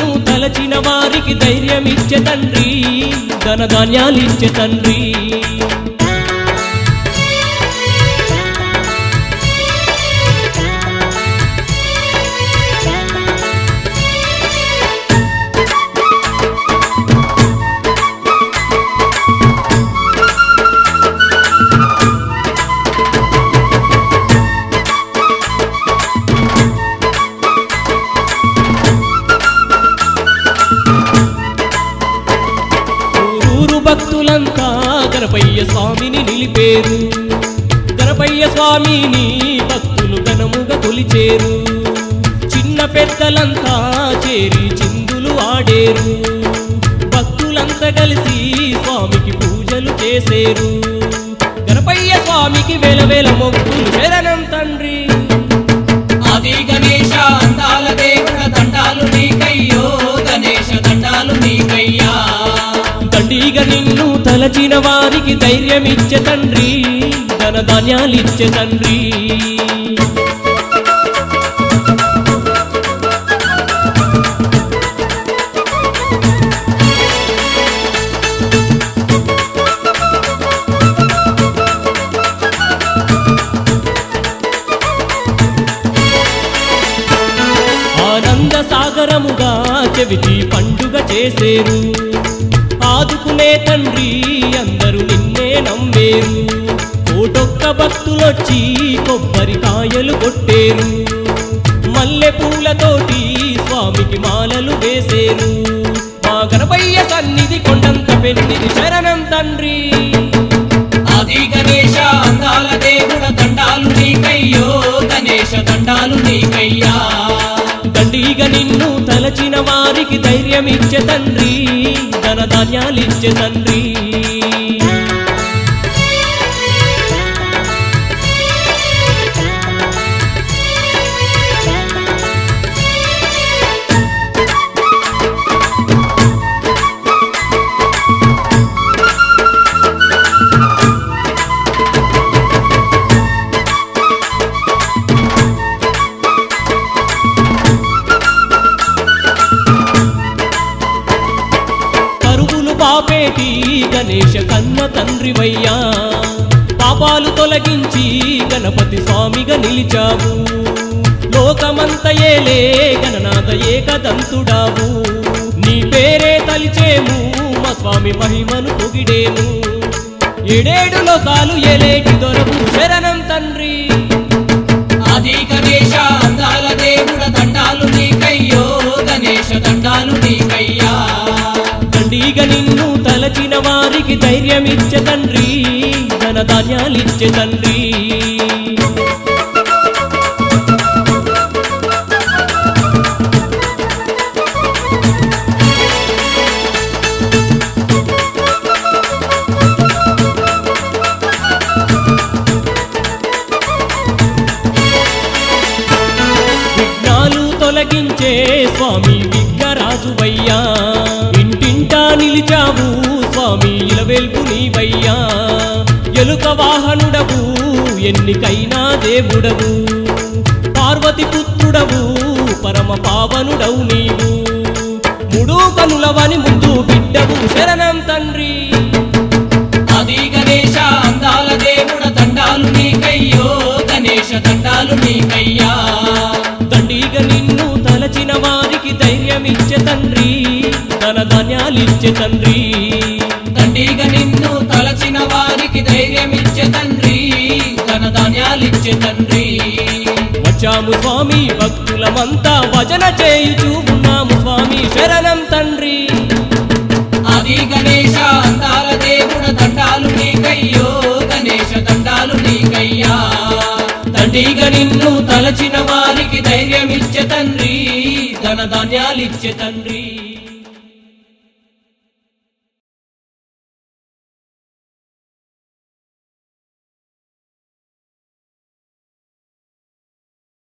తలచిన వారికి ధైర్యమిచ్చే తండ్రి, ధనధాన్యాలిచ్చే తండ్రి. భక్తులంతా గణపయ్య స్వామిని నిలిపేరు, గణపయ్య స్వామిని భక్తులు ఘనముగా కొలిచేరు. చిన్న పెద్దలంతా చేరి చిందులు ఆడేరు, భక్తులంతా కలిసి స్వామికి పూజలు చేసేరు. గణపయ్య స్వామికి వేల వేల మొక్కులు శరణం తండ్రి. ఆది గణేశ అందాల దేవుడ దండాలు నీకయ్యో, గణేశ దండాలు నీకయ్యా. దండిగా నిన్ను తలచిన వారికి ధైర్యమిచ్చే తండ్రి, ధనధాన్యాలిచ్చే తండ్రి. ఆనంద సాగరముగా చెవితి పండుగ చేసేరు, ఆదుకునే తండ్రి అందరూ నిన్నే నమ్మేరు. కోటొక్క భక్తులొచ్చి కొబ్బరికాయలు కొట్టేరు, మల్లె పూలతోటి స్వామికి మాలలు వేసేరు. మా గణపయ్య సన్నిధి కొండంత పెన్నిది శరణం తండ్రి. ఆది గణేశ అందాల దేవుడ దండాలు నీకయ్యో, గణేశ దండాలు నీకయ్యా. దండిగా నిన్ను తలచిన వారికి ధైర్యమిచ్చే తండ్రి, ధనధాన్యాలిచ్చే తండ్రి. పాపేటి గణేశ కన్న తండ్రివయ్యా, పాపాలు తొలగించి గణపతి స్వామిగా నిలిచావు. లోకమంత ఏలే గణనాథ ఏకదంతుడావు, నీ పేరే తలిచేము మా స్వామి మహిమను పొగిడేము. ఏడేడు లోకాలు ఏలేటి దొరకు శరణం తండ్రి. ఆది గణేశ అందాల దేవుడ దండాలు నీకయ్యో, గణేశ దండాలు నీకయ్యా. దండిగా నిన్ను తలచిన వారికి ధైర్యమిచ్చే తండ్రి, ధనధాన్యాలిచ్చే తండ్రి. విఘ్నాలు తొలగించే స్వామి విఘ్నరాజువయ్యా, ఇంటింటా నిలిచావు స్వామి ఇలవెల్పు నీవయ్యా. ఎలుక వాహనుడవు ఎన్నికైనా దేవుడవు, పార్వతి పుత్రుడవు పరమ పావనుడవు నీవు. ముడు కనులవని ముందు బిడ్డవు శరణం తండ్రి. ఆది గణేశ అందాల దేవుడ దండాలు నీకయ్యో, గణేశ దండాలు నీకయ్యా. దండిగా నిన్ను తలచిన వారికి ధైర్యమిచ్చే తండ్రి, ధనధాన్యాలిచ్చే తండ్రి. దండిగా నిన్ను తలచిన వారికి ధైర్యమిచ్చే తండ్రి, ధనధాన్యాలిచ్చే తండ్రి. వచ్చాము స్వామి భక్తులమంతా భజన చేయుచూ ఉన్నాము స్వామి శరణం తండ్రి. ఆది గణేశ అందాల దేవుడ దండాలు నీకయ్యో, గణేశ దండాలు నీకయ్యా. దండిగా నిన్ను తలచిన వారికి ధైర్యమిచ్చే తండ్రి, ధనధాన్యాలిచ్చే తండ్రి.